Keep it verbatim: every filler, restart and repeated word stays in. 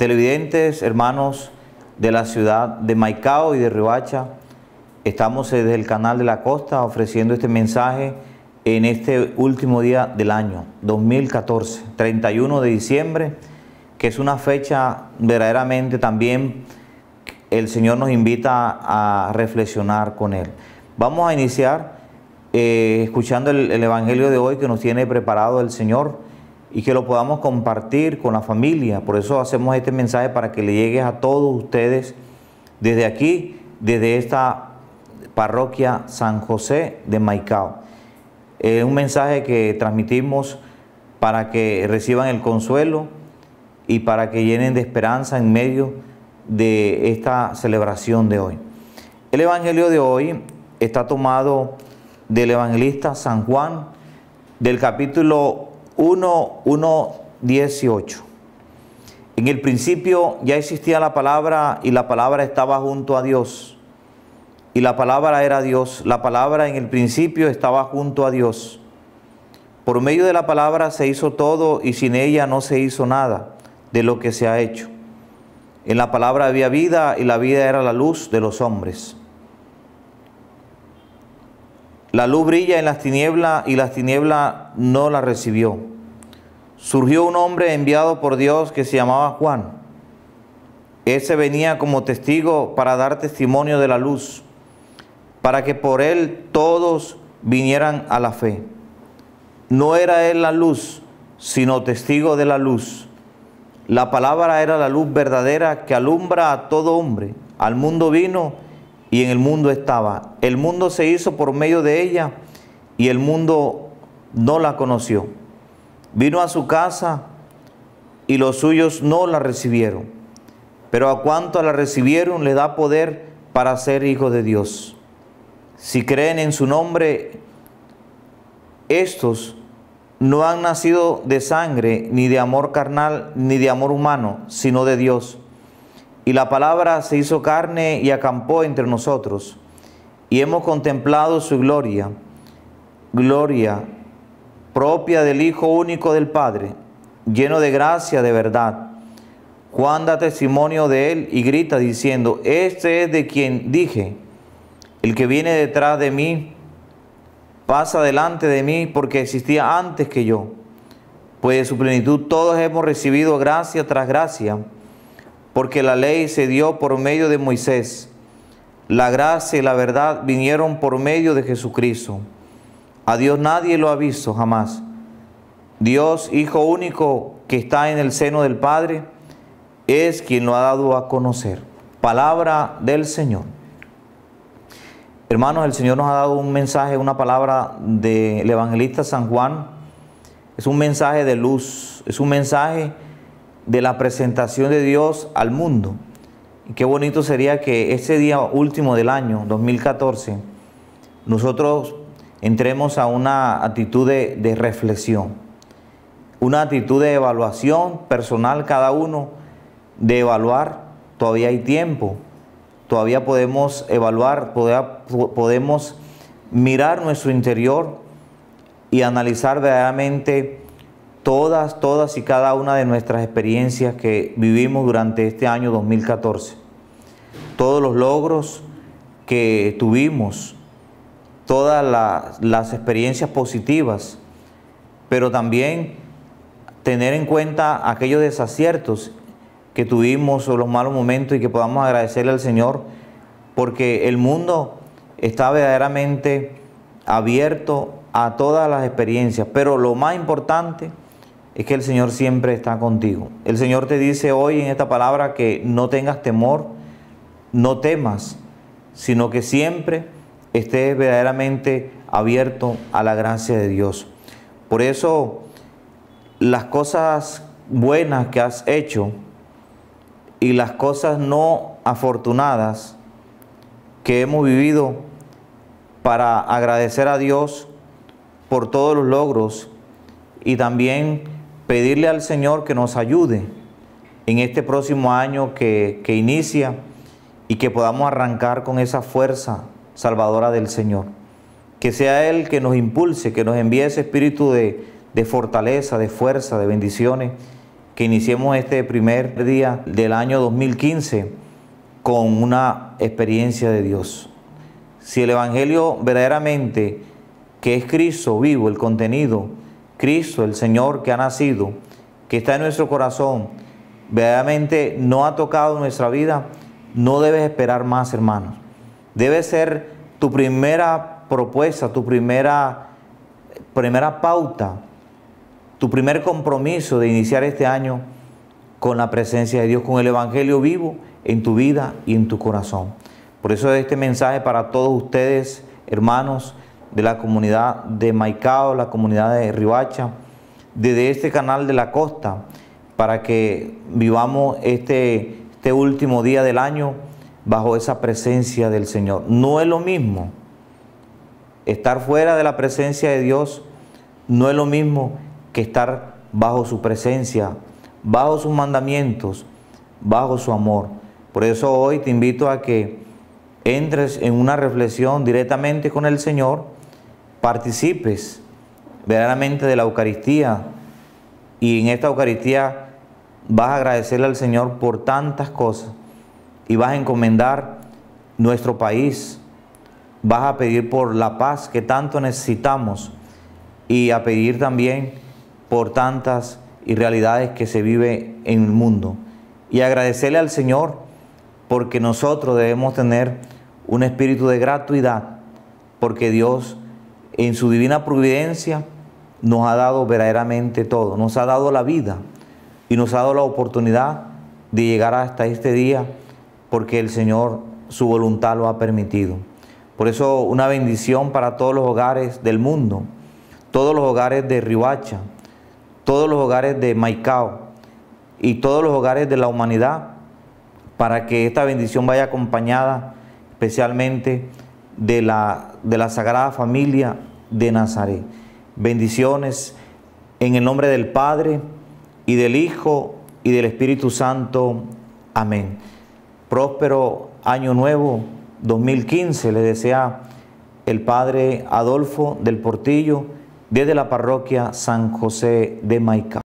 televidentes, hermanos de la ciudad de Maicao y de Riohacha, estamos desde el canal de la Costa ofreciendo este mensaje en este último día del año dos mil catorce, treinta y uno de diciembre, que es una fecha verdaderamente también el Señor nos invita a reflexionar con Él. Vamos a iniciar eh, escuchando el, el Evangelio de hoy que nos tiene preparado el Señor y que lo podamos compartir con la familia. Por eso hacemos este mensaje para que le llegue a todos ustedes desde aquí, desde esta parroquia San José de Maicao. Es un mensaje que transmitimos para que reciban el consuelo y para que llenen de esperanza en medio de esta celebración de hoy. El Evangelio de hoy está tomado del evangelista San Juan, del capítulo uno, uno, dieciocho. En el principio ya existía la palabra y la palabra estaba junto a Dios. Y la palabra era Dios. La palabra en el principio estaba junto a Dios. Por medio de la palabra se hizo todo y sin ella no se hizo nada de lo que se ha hecho. En la palabra había vida y la vida era la luz de los hombres. La luz brilla en las tinieblas y las tinieblas no la recibió. Surgió un hombre enviado por Dios que se llamaba Juan. Ese venía como testigo para dar testimonio de la luz, para que por él todos vinieran a la fe. No era él la luz, sino testigo de la luz. La palabra era la luz verdadera que alumbra a todo hombre. Al mundo vino y en el mundo estaba. El mundo se hizo por medio de ella y el mundo no la conoció. Vino a su casa y los suyos no la recibieron. Pero a cuanto la recibieron le da poder para ser hijos de Dios. Si creen en su nombre, estos no han nacido de sangre, ni de amor carnal, ni de amor humano, sino de Dios. Y la palabra se hizo carne y acampó entre nosotros. Y hemos contemplado su gloria, gloria propia del Hijo único del Padre, lleno de gracia, de verdad. Juan da testimonio de él y grita diciendo: este es de quien dije, el que viene detrás de mí, pasa delante de mí porque existía antes que yo. Pues de su plenitud todos hemos recibido gracia tras gracia, porque la ley se dio por medio de Moisés. La gracia y la verdad vinieron por medio de Jesucristo. A Dios nadie lo ha visto jamás. Dios, Hijo único que está en el seno del Padre, es quien lo ha dado a conocer. Palabra del Señor. Hermanos, el Señor nos ha dado un mensaje, una palabra del evangelista San Juan. Es un mensaje de luz, es un mensaje de la presentación de Dios al mundo. Y qué bonito sería que ese día último del año dos mil catorce nosotros entremos a una actitud de, de reflexión, una actitud de evaluación personal cada uno, de evaluar. Todavía hay tiempo. Todavía podemos evaluar, podemos mirar nuestro interior y analizar verdaderamente todas, todas y cada una de nuestras experiencias que vivimos durante este año dos mil catorce. Todos los logros que tuvimos, todas las, las experiencias positivas, pero también tener en cuenta aquellos desaciertos que tuvimos o los malos momentos y que podamos agradecerle al Señor porque el mundo está verdaderamente abierto a todas las experiencias, pero lo más importante es que el Señor siempre está contigo. El Señor te dice hoy en esta palabra que no tengas temor, no temas, sino que siempre estés verdaderamente abierto a la gracia de Dios. Por eso las cosas buenas que has hecho y las cosas no afortunadas que hemos vivido, para agradecer a Dios por todos los logros y también pedirle al Señor que nos ayude en este próximo año que, que inicia y que podamos arrancar con esa fuerza salvadora del Señor. Que sea Él que nos impulse, que nos envíe ese espíritu de, de fortaleza, de fuerza, de bendiciones que iniciemos este primer día del año dos mil quince con una experiencia de Dios. Si el Evangelio verdaderamente, que es Cristo vivo, el contenido, Cristo, el Señor que ha nacido, que está en nuestro corazón, verdaderamente no ha tocado nuestra vida, no debes esperar más, hermanos. Debe ser tu primera propuesta, tu primera, primera pauta, tu primer compromiso de iniciar este año con la presencia de Dios, con el Evangelio vivo en tu vida y en tu corazón. Por eso este mensaje para todos ustedes, hermanos de la comunidad de Maicao, la comunidad de Riohacha, desde este canal de la costa, para que vivamos este, este último día del año bajo esa presencia del Señor. No es lo mismo estar fuera de la presencia de Dios, no es lo mismo que estar bajo su presencia, bajo sus mandamientos, bajo su amor. Por eso hoy te invito a que entres en una reflexión directamente con el Señor, participes verdaderamente de la Eucaristía, y en esta Eucaristía vas a agradecerle al Señor por tantas cosas y vas a encomendar nuestro país, vas a pedir por la paz que tanto necesitamos y a pedir también por tantas irrealidades que se vive en el mundo, y agradecerle al Señor porque nosotros debemos tener un espíritu de gratuidad, porque Dios en su divina providencia nos ha dado verdaderamente todo, nos ha dado la vida y nos ha dado la oportunidad de llegar hasta este día, porque el Señor su voluntad lo ha permitido. Por eso una bendición para todos los hogares del mundo, todos los hogares de Riohacha, todos los hogares de Maicao y todos los hogares de la humanidad, para que esta bendición vaya acompañada especialmente de la, de la Sagrada Familia de Nazaret. Bendiciones en el nombre del Padre, y del Hijo, y del Espíritu Santo. Amén. Próspero año nuevo dos mil quince le desea el Padre Adolfo del Portillo desde la parroquia San José de Maicao.